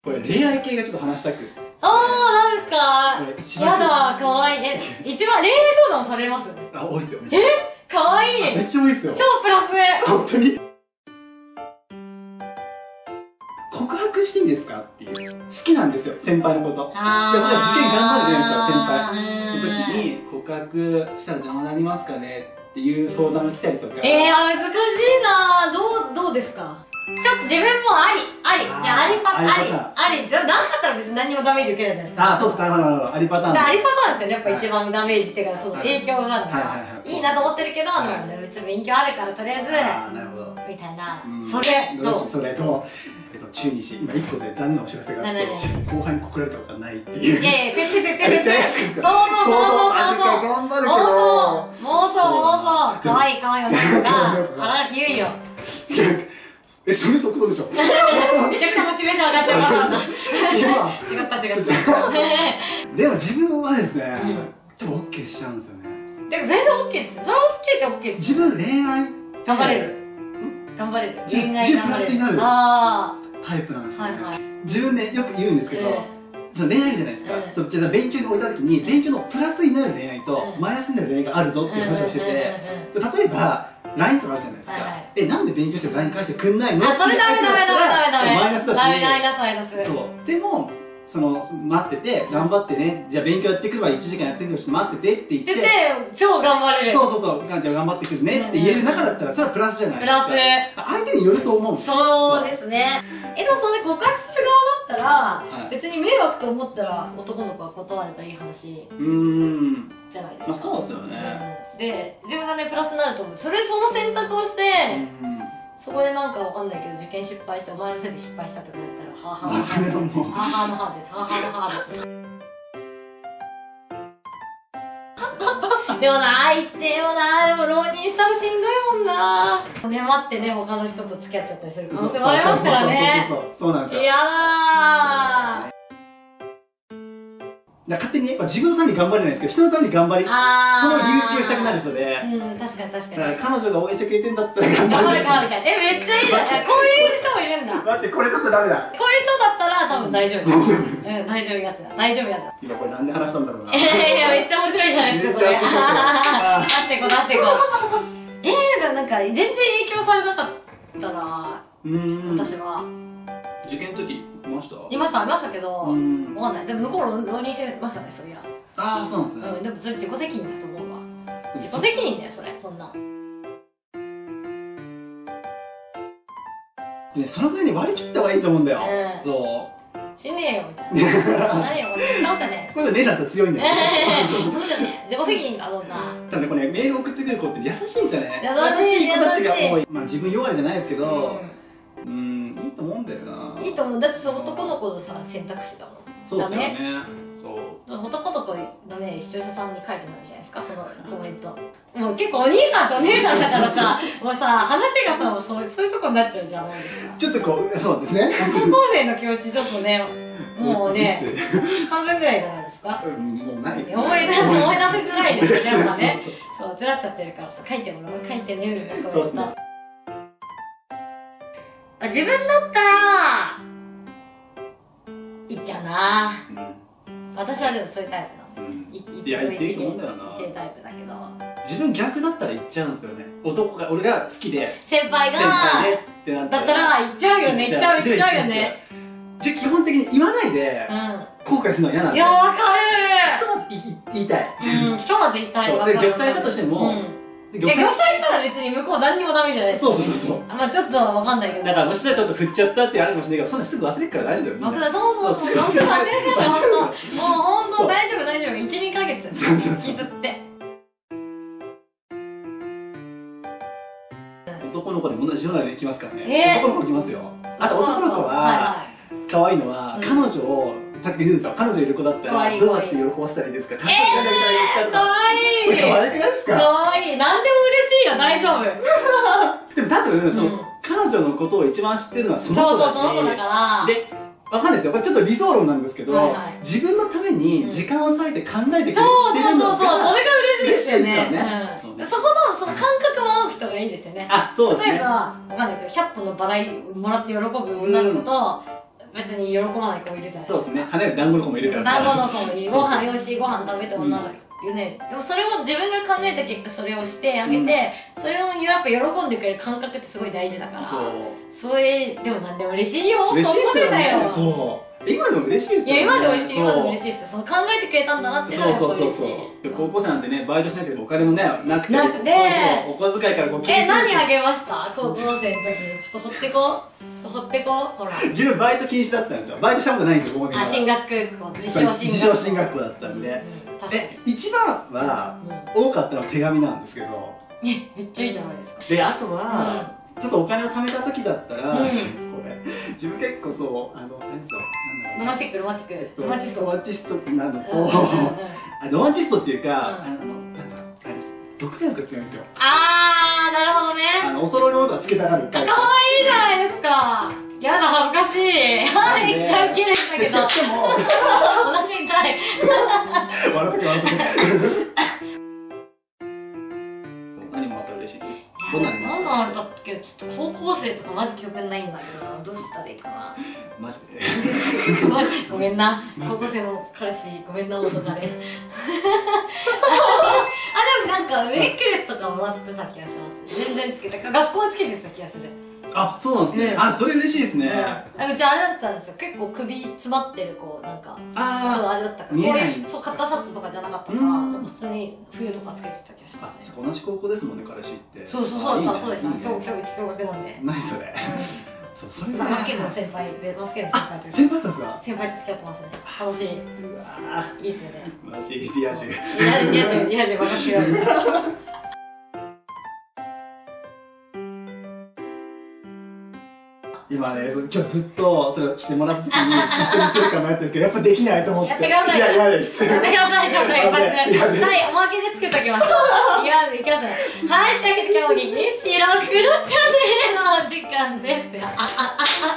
これ恋愛系がちょっと話したく。 なんですか。やだ、かわいい。一番恋愛相談されます？ 多いっすよ。 かわいい。 めっちゃ多いっすよ。 超プラス。 本当に。告白していいですかっていう。好きなんですよ、先輩のこと。でも受験頑張るじゃないですよ、先輩。の時に告白したら邪魔になりますかねっていう相談が来たりとか。 難しいな。どうですか。ちょっと自分もあり。じゃあありパターン。あり。なかったら別に何もダメージ受けないじゃないですか。 そうです。なるほど。ありパターン。 ありパターンですよね。やっぱ一番ダメージっていうか、その影響があるのが。いいなと思ってるけど、うち勉強あるからとりあえず。なるほど。みたいな。それどう中2今1個で残念なお知らせがあって、後輩に告られたことはないっていう。いやいや、設定。そう。頑張るけど。妄想。かわいい女の子が、腹がきゆいよ。 それ速度でしょ。 めちゃくちゃモチベーション上がっちゃう。違った。 でも自分はですね、多分 OK しちゃうんですよね。 でも全然 OK ですよ。それは OK っちゃ OK です。 自分恋愛頑張れる。恋愛プラスになるタイプなんですよね。自分ね、よく言うんですけど、恋愛じゃないですか。じゃあ勉強に置いた時に、勉強のプラスになる恋愛とマイナスになる恋愛があるぞっていう話をしてて、例えば LINE とかあるじゃないですか。なんで勉強しても LINE 返してくんないの？ それダメ。 マイナスだし。 マイナス。 そう。でも待ってて、頑張ってね、じゃあ勉強やってくるわ、1時間やってくる、ちょっと待っててって言って、 超頑張れる。 そう、じゃあ頑張ってくるねって言える中だったら、それはプラスじゃないですか。 プラス。 相手によると思うんですよ。 そうですね。でもそれ告白する側だったら、別に迷惑と思ったら男の子は断ればいい話じゃないですか。 そうですよね。 で、自分がね、プラスになると思う。その選択をして、そこでなんかわかんないけど受験失敗してお前のせいで失敗したって言われたらハーハーのハーです。ハーハーのハーです。ハーハーのハーです。でもな、言ってよな。でも浪人したらしんどいもんな。ね、待ってね、他の人と付き合っちゃったりする可能性もありますからね。 そうなんですよ。 嫌だー。 勝手に自分のために頑張れないですけど、人のために頑張り、その理由付けをしたくなる人で。 確かに。 彼女が応援してくれてんだったら頑張るかみたいな。めっちゃいいじゃん。こういう人もいるんだ。 待って、これちょっとダメだ。 こういう人だったら多分大丈夫。大丈夫やつだ。 今これなんで話したんだろうな。 いや、めっちゃ面白いじゃないですか、それ。出してこう。でもなんか全然影響されなかったな、私は。 受験の時いました？ いましたけど、わかんない。でも向こう浪人してましたね、そういや。 そうなんですね。 でもそれ自己責任だと思うわ。自己責任だよ、それ、そんな。 そのぐらいに割り切った方がいいと思うんだよ。そう。 死ねえよ、みたいな。何よ、そうじゃねえ。 これ姉さんと強いんだよ。 そうじゃねえ。自己責任だ、そんな。 ただね、これメール送ってくる子って優しいんですよね。優しい子たちが多い。自分弱いじゃないですけど、いいと思うんだよな。 いいと思う。だってその男の子のさ、選択肢だもん。 そうですよね。そう。 男の子のね、視聴者さんに書いてもらうじゃないですか、そのコメント。もう結構お兄さんとお姉さんだからさ、もうさ、話がさ、そういうとこになっちゃうじゃないですか。 ちょっとそうですね。 高校生の気持ちちょっとね、もうね、半分ぐらいじゃないですか。 もうないですね。 思い出せづらいですよ、やっぱね。そう、ずらっちゃってるからさ、書いてね、みんなコメント。自分だったら、いっちゃうな。私はでもそういうタイプなの。 いや、言っていいと思うんだよな。 言ってるタイプだけど。 自分逆だったら言っちゃうんですよね。俺が好きで。 先輩ねってなったら。だったら言っちゃうよね、言っちゃうよね。 じゃあ基本的に言わないで、後悔するのは嫌なんですよ。 いや、わかる。 ひとまず言いたい。 ひとまず言いたい。 で、玉砕したとしても、 玉砕したら別に向こう何にもダメじゃないですか。 そう。 まあちょっとわかんないけど。 だからもしかしたらちょっっと振っちゃったってあるかもしれないけど、そんなすぐ忘れるから大丈夫だよ。 そう忘れるからもうほんと大丈夫1、2ヶ月引きずって。 男の子でも同じようなのできますからね。男の子来ますよ。あと男の子は可愛いのは彼女を言うんですよ。彼女いる子だったらどうやって喜ばせたらいいですか。可愛い。可愛くないですか。 可愛い。何でも嬉しいよ。大丈夫。 でも多分その彼女のことを一番知ってるのはその子だし。 その子だから。で、 わかんないですよ。これちょっと理想論なんですけど、自分のために時間を割いて考えてくれてるのが、 それが嬉しいですよね。そこのその感覚も合う人がいいですよね。 そうですね。 例えばわかんないけど100本のバラもらって喜ぶ女の子と別に喜ばない子もいるじゃないですか。 そうですね。花より団子の子もいるから。 団子の子もいる。ご飯、美味しいご飯食べて女の子ね。でもそれを自分が考えた結果それをしてあげて、それをやっぱ喜んでくれる感覚ってすごい大事だから。それでも何でも嬉しいよ。 嬉しいですよね。 そう。 今でも嬉しいですよね。 いや、今でも嬉しい、今でも嬉しいです。その考えてくれたんだなっていうのがそう高校生なんてね、バイトしないけどお金もね、なくて、お小遣いから何あげました高校生の時に。ちょっと掘ってこほら。 自分バイト禁止だったんですよ。バイトしたことないんですよ、ここで。 進学校、 自称進学校だったんで。一番は多かったのは手紙なんですけど。 めっちゃいいじゃないですか。 で、あとは、ちょっとお金を貯めた時だったら、自分結構そう、何ですよ、 ロマンチストなのと、ロマンチストっていうか、なんだろう、あれです、独占欲が強いんですよ。 なるほどね。 お揃いのものがつけたがる。 かわいいじゃないですか。やだ、恥ずかしい。はい、めっちゃ綺麗だけど。 しかも、お腹痛い。 笑っとけ。何もまた嬉しい。どんなのありました？ 何なんだっけ、ちょっと高校生とかマジ記憶ないんだけど、どうしたらいいかな。 マジでごめんな、高校生の彼氏、ごめんな、元彼。でもなんかネックレスとかもらってた気がします。全然つけた、学校つけてた気がする。 そうなんですね。それ嬉しいですね。 うちあれだったんですよ、結構首詰まってる子、なんかそうあれだったから、こういうそうカッターシャツとかじゃなかったから、普通に冬とかつけてた気がしますね。 同じ高校ですもんね、彼氏って。 そうでした。今日驚愕なんで。 何それ。それバスケ部の先輩、バスケ部の先輩と先輩だったんですか？ 先輩と付き合ってましたね。楽しい。いいっすよね。 マジリア充バカしよう。 今ね、今日ずっとそれをしてもらった時に一緒にするか迷ったんですけど、やっぱできないと思って。 やってください。 いや、嫌です。 やってください、ちょっと一発で。はい、おまけでつけときましょう。いきますね。はい、というわけで今日も激白黒チャンネルの時間です。